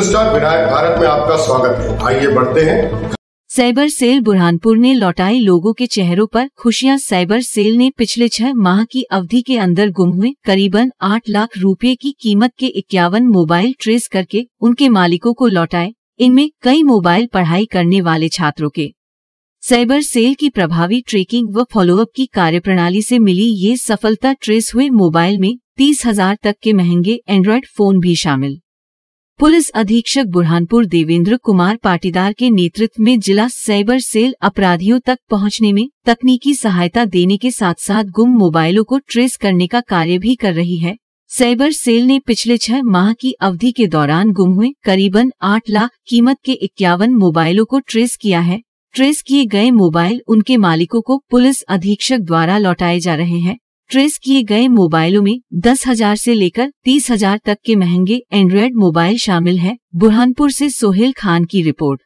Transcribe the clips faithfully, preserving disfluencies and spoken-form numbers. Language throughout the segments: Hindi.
डिजिटल स्टार विनायक भारत में आपका स्वागत है। आइए बढ़ते हैं। साइबर सेल बुरहानपुर ने लौटाई लोगों के चेहरों पर खुशियां। साइबर सेल ने पिछले छह माह की अवधि के अंदर गुम हुए करीबन आठ लाख रुपए की कीमत के इक्यावन मोबाइल ट्रेस करके उनके मालिकों को लौटाए। इनमें कई मोबाइल पढ़ाई करने वाले छात्रों के। साइबर सेल की प्रभावी ट्रैकिंग व फॉलोअप की कार्यप्रणाली से मिली ये सफलता। ट्रेस हुए मोबाइल में तीस हजार तक के महंगे एंड्रॉयड फोन भी शामिल। पुलिस अधीक्षक बुरहानपुर देवेंद्र कुमार पाटीदार के नेतृत्व में जिला साइबर सेल अपराधियों तक पहुंचने में तकनीकी सहायता देने के साथ साथ गुम मोबाइलों को ट्रेस करने का कार्य भी कर रही है। साइबर सेल ने पिछले छह माह की अवधि के दौरान गुम हुए करीबन आठ लाख कीमत के इक्यावन मोबाइलों को ट्रेस किया है। ट्रेस किए गए मोबाइल उनके मालिकों को पुलिस अधीक्षक द्वारा लौटाए जा रहे हैं। ट्रेस किए गए मोबाइलों में दस हजार से लेकर तीस हजार तक के महंगे एंड्रॉयड मोबाइल शामिल है। बुरहानपुर से सोहेल खान की रिपोर्ट।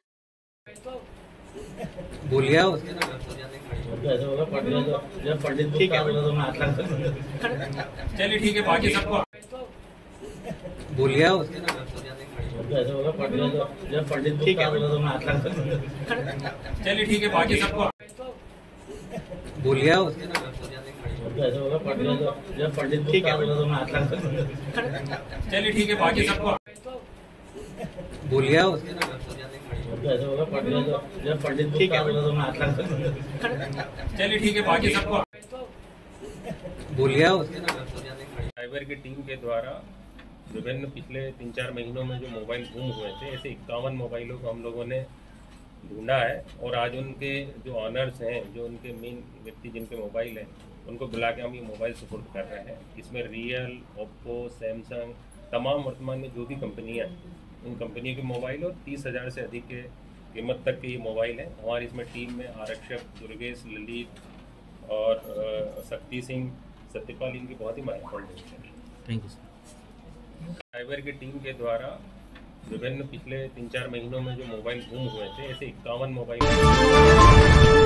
बोलिए चलिए ठीक है, बाकी सबको बोलिए चलिए ठीक है, बाकी सबको बोलिए चलिए ठीक है, बाकी सबको बोलिए चलिए ठीक है, बाकी सबको बोलिए साइबर की टीम के द्वारा विभिन्न पिछले तीन चार महीनों में जो मोबाइल गुम हुए थे, ऐसे इक्यावन मोबाइलों को हम लोगों ने ढूंढा है और आज उनके जो ऑनर्स हैं, जो उनके मेन व्यक्ति जिनके मोबाइल हैं, उनको बुला के हम ये मोबाइल सुपुर्द कर रहे हैं। इसमें रियल, ओप्पो, सैमसंग, तमाम वर्तमान में जो भी कंपनियां हैं, उन कंपनियों के मोबाइल और तीस हज़ार से अधिक के कीमत तक के ये मोबाइल हैं। हमारी इसमें टीम में आरक्षक दुर्गेश, ललित और शक्ति सिंह, सत्यपाल, इनकी बहुत ही महत्वपूर्ण है। Thank you sir. साइबर की टीम के द्वारा विभिन्न पिछले तीन चार महीनों में जो मोबाइल गुम हुए थे, ऐसे इक्यावन मोबाइल